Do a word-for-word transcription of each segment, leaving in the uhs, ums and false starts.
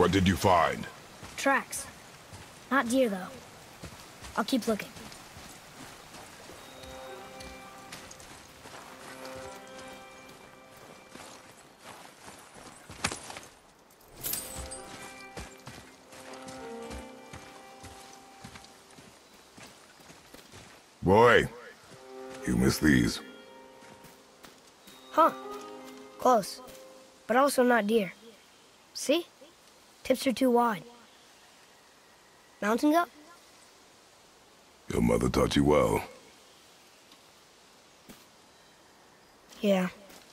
What did you find? Tracks. Not deer, though. I'll keep looking. Boy, you missed these. Huh. Close. But also not deer. See? Tips are too wide. Mountain goat? Your mother taught you well. Yeah.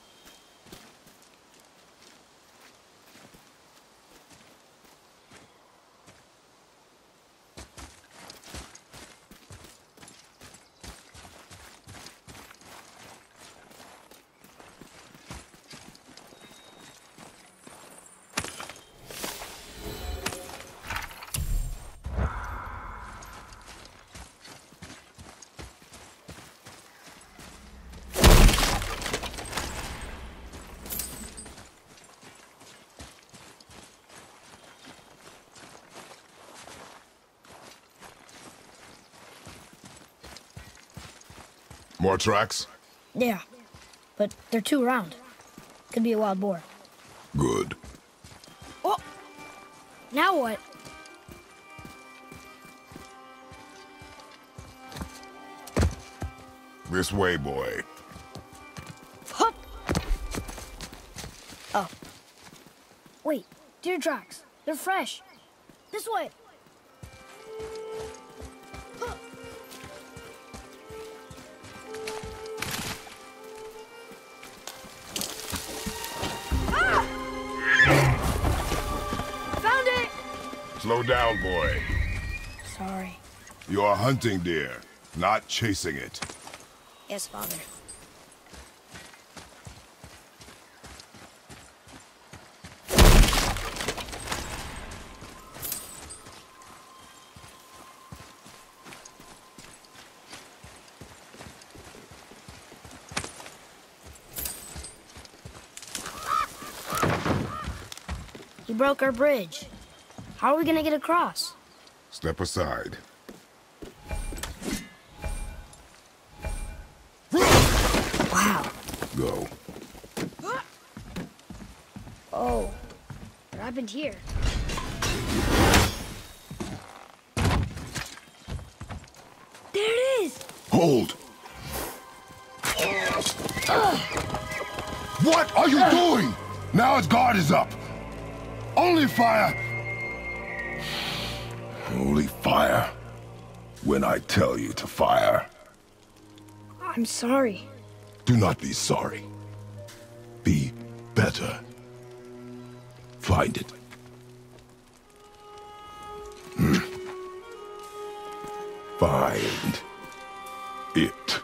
More tracks? Yeah. But they're too round. Could be a wild boar. Good. Oh! Now what? This way, boy. Hup! Oh. Wait, deer tracks. They're fresh. This way. Huh. Ah! Found it! Slow down, boy. Sorry. You are hunting deer, not chasing it. Yes, Father. He broke our bridge. How are we gonna get across? Step aside. Wow. Go. Oh. What happened here? There it is! Hold! What are you doing? Now his guard is up. Only fire. Only fire. When I tell you to fire. I'm sorry. Do not be sorry. Be better. Find it. Hmm. Find it.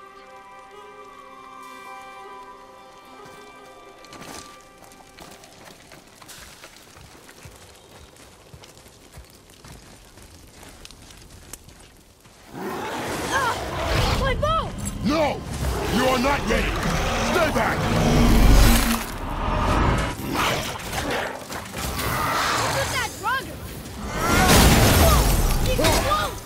Ah! My bow! No! You are not ready! Stay back! Look at that drugger! Whoa! He's close!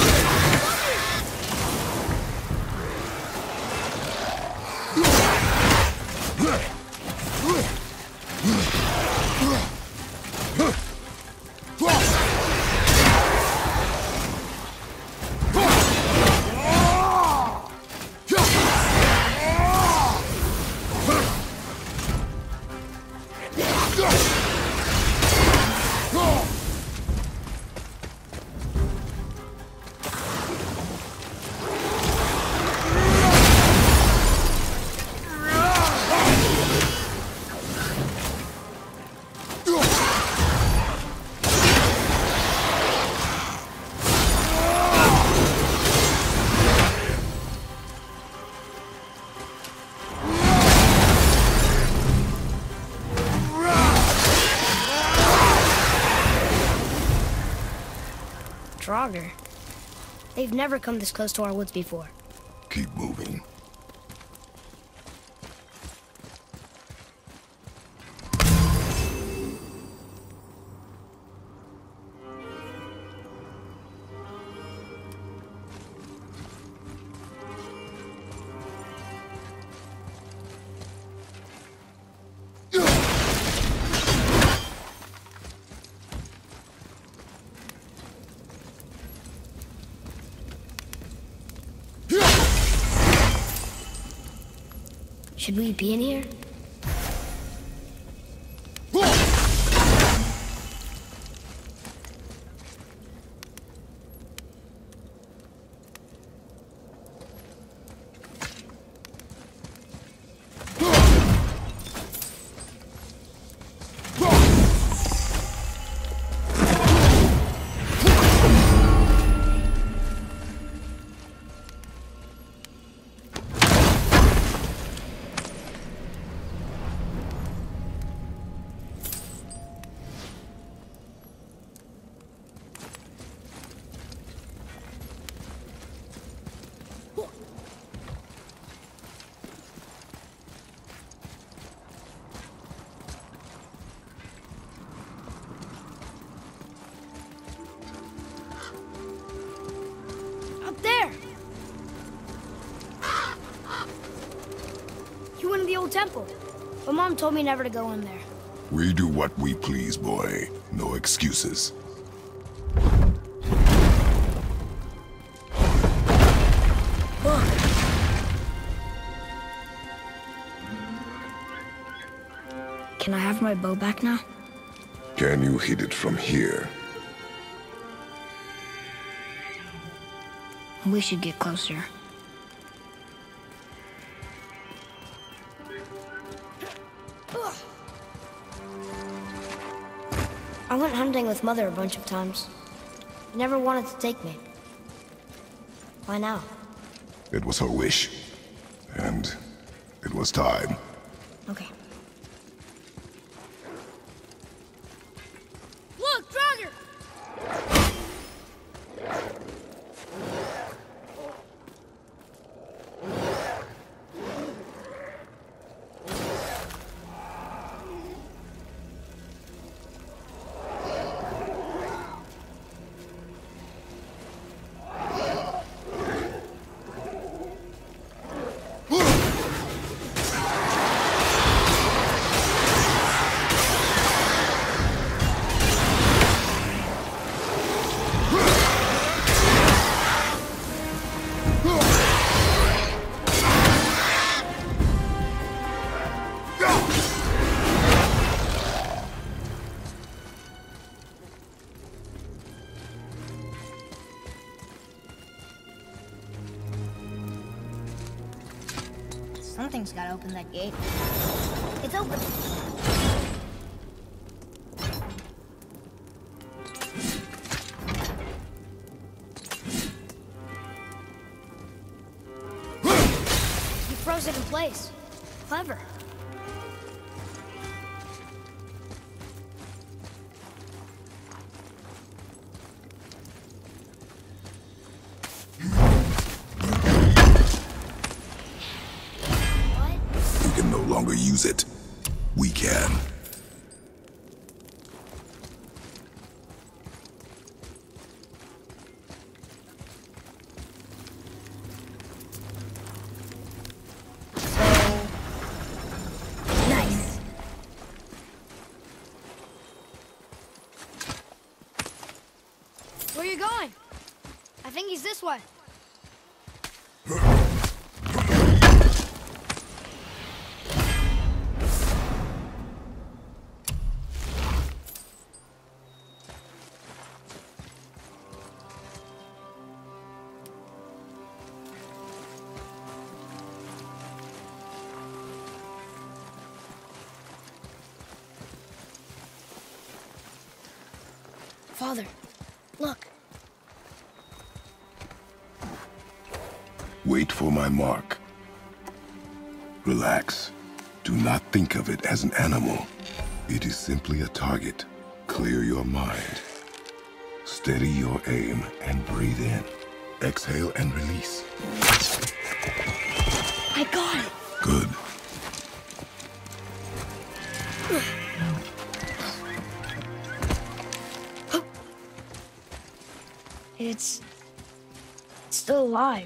Draugr. They've never come this close to our woods before. Keep moving. Should we be in here? Temple. But Mom told me never to go in there. We do what we please, boy. No excuses. Look. Can I have my bow back now? Can you hit it from here? We should get closer. I went hunting with Mother a bunch of times. She never wanted to take me. Why now? It was her wish. And it was time. Okay. Look, Draugr! Something's gotta open that gate. It's open. You froze it in place. Clever. Use it. We can. Nice. Where are you going? I think he's this way. Father, look. Wait for my mark. Relax. Do not think of it as an animal. It is simply a target. Clear your mind. Steady your aim and breathe in. Exhale and release. I got it. Good. It's... it's still alive.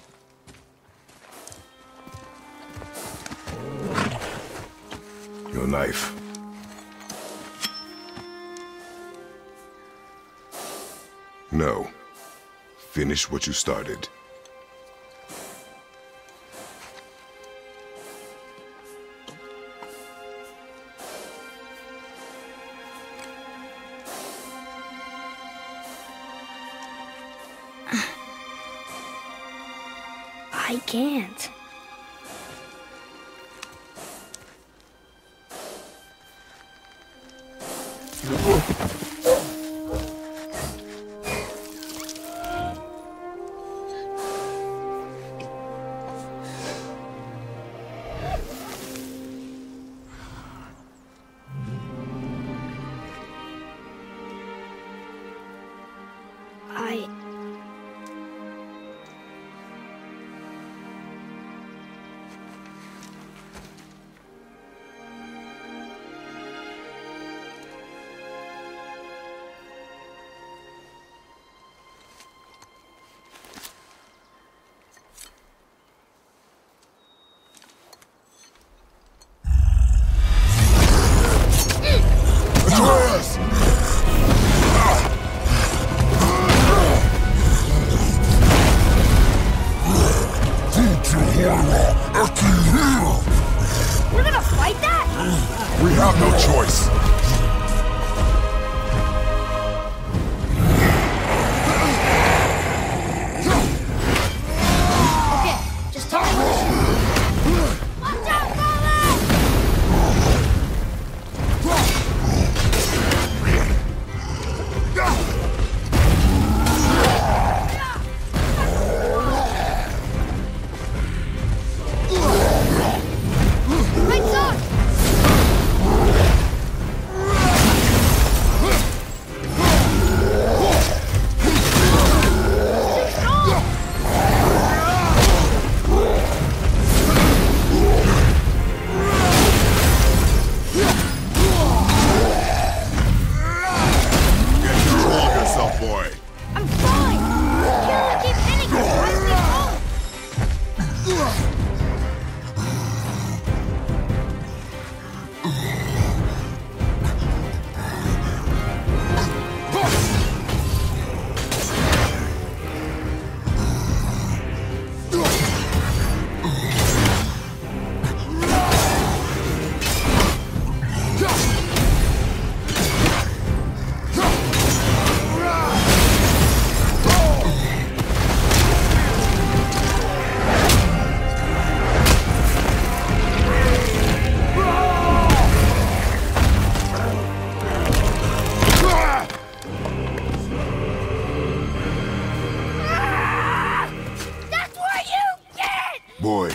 Your knife. No. Finish what you started. I can't. I... Atreus! We're gonna fight that? We have no choice. Okay, just tell me what to do. Watch out, Golem! Right side! Get control of yourself, boy. I'm fine! Can't keep hitting me! Drives me home! That's what you get! Boy,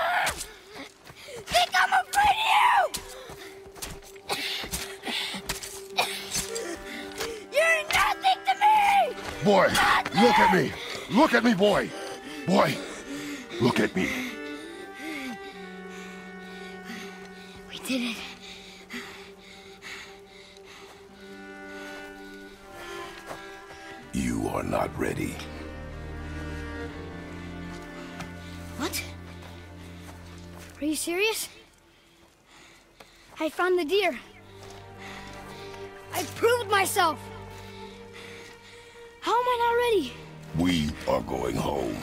Think I'm afraid of you! You're nothing to me! boy, look at me. Look at me, boy. Boy, look at me. We did it. You are not ready. What? Are you serious? I found the deer. I proved myself. How am I not ready? We are going home.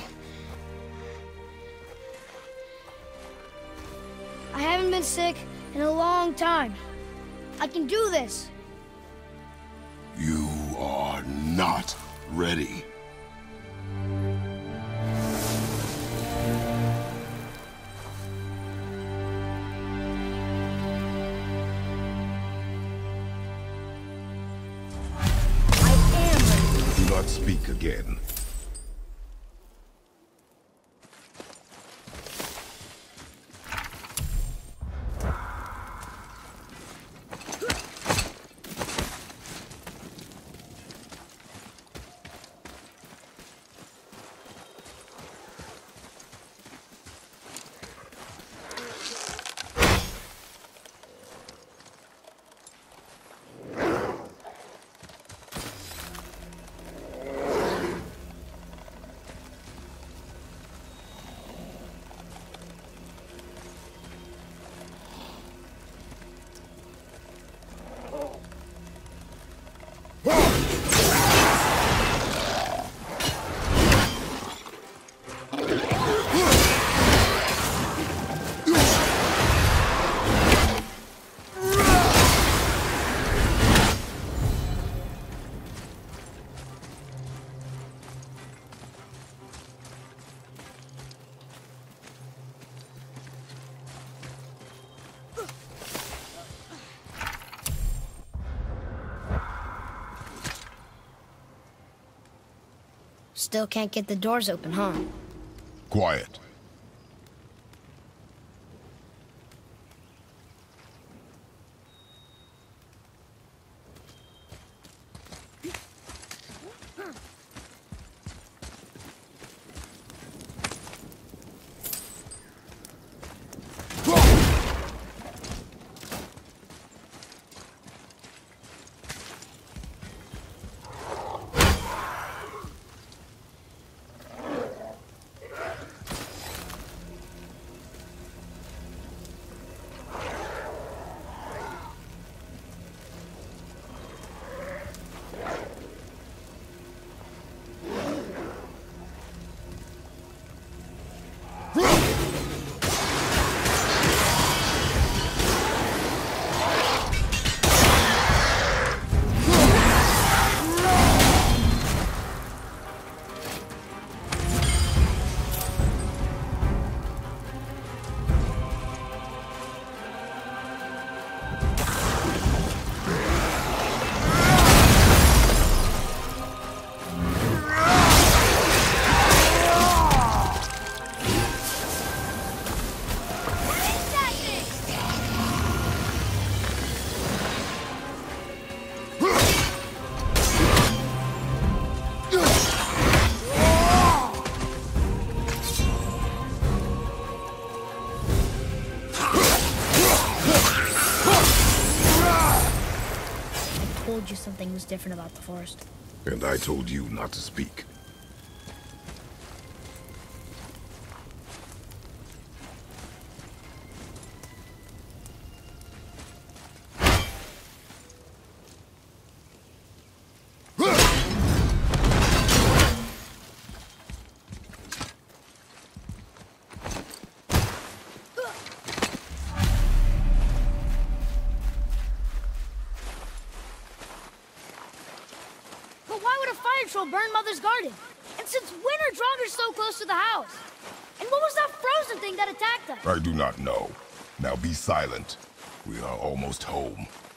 I haven't been sick in a long time. I can do this. You are not ready. I am ready. Do not speak again. Still can't get the doors open, huh? Quiet. I told you something was different about the forest. And I told you not to speak. Burn Mother's garden. And since when are Draugr so close to the house? And what was that frozen thing that attacked us? I do not know. Now be silent. We are almost home.